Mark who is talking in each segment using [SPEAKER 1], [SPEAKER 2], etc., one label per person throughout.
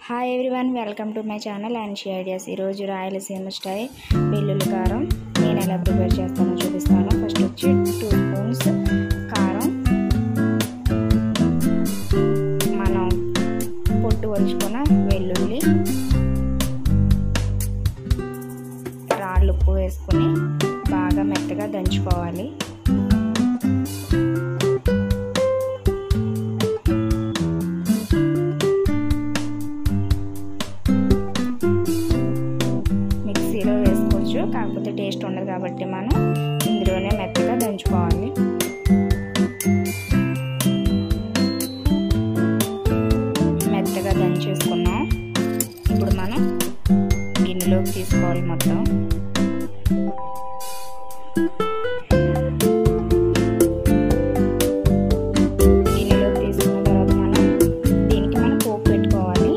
[SPEAKER 1] Hi everyone, welcome to my channel Hansi ideas. ఈరోజు Rayalaseema style వెల్లుల్లి కారం నేను ఎలా ప్రిపేర్ చేస్తానో చూపిస్తాను. ఫస్ట్ వచ్చి 2 స్పూన్స్ కారం, మనం పొట్టు వలుచుకున్న వెల్లుల్లి, రాళ్ళు ఉప్పు వేసుకొని బాగా మెత్తగా దంచుకోవాలి. మిక్సీలో వేసుకోవచ్చు, కాకపోతే టేస్ట్ ఉండదు కాబట్టి మనం ఇందులోనే మెత్తగా దంచుకోవాలి. మెత్తగా దంచేసుకున్నాం. ఇప్పుడు మనం గిన్నెలోకి తీసుకోవాలి. మొత్తం గిన్నెలోకి తీసుకున్న తర్వాత దీనికి మనం పోపు పెట్టుకోవాలి.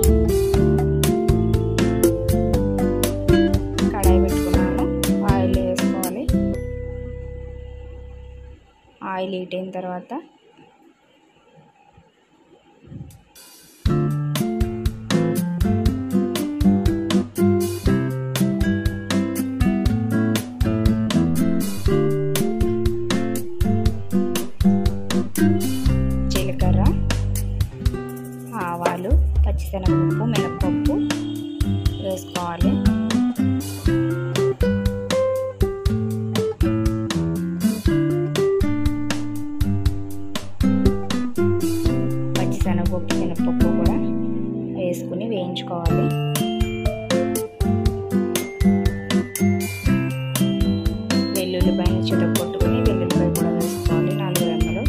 [SPEAKER 1] కడాయి పెట్టుకున్నాను, ఆయిల్ వేసుకోవాలి. ఆయిల్ హీట్ అయిన తర్వాత జీలకర్ర, ఆవాలు, పచ్చిశనగపప్పు, మినపప్పు వేసుకోవాలి. పచ్చిశనగపప్పు, మినపప్పు కూడా వేసుకుని వేయించుకోవాలి. వెల్లుల్లిపాయని చితగొట్టుకుని వెల్లుల్లిపాయ కూడా వేసుకోవాలి. 4 రెమ్మలు.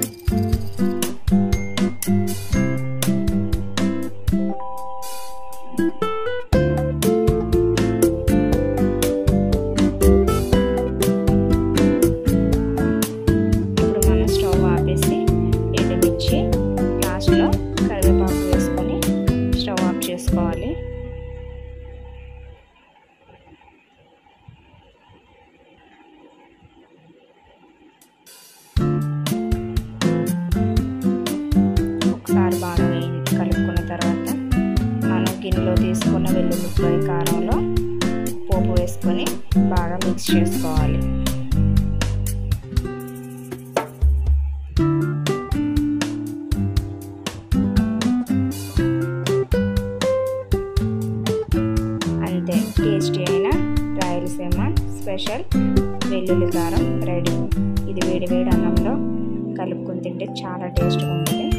[SPEAKER 1] ఇప్పుడు మనం స్టవ్ ఆపేసి ఎండుమిర్చి, లాస్ట్లో కరివేపాకు వేసుకొని స్టవ్ ఆఫ్ చేసుకోవాలి. ఒకసారి బాగా కలుపుకున్న తర్వాత మనం గిన్నెలో తీసుకున్న వెల్లుల్లిపాయ కారంలో పోపు వేసుకొని బాగా మిక్స్ చేసుకోవాలి. అంతే, టేస్టీ అయిన రాయలసీమ స్పెషల్ వెల్లుల్లి కారం రెడీ. ఇది వేడి వేడి అన్నంలో కలుపుకొని తింటే చాలా టేస్ట్గా ఉంటుంది.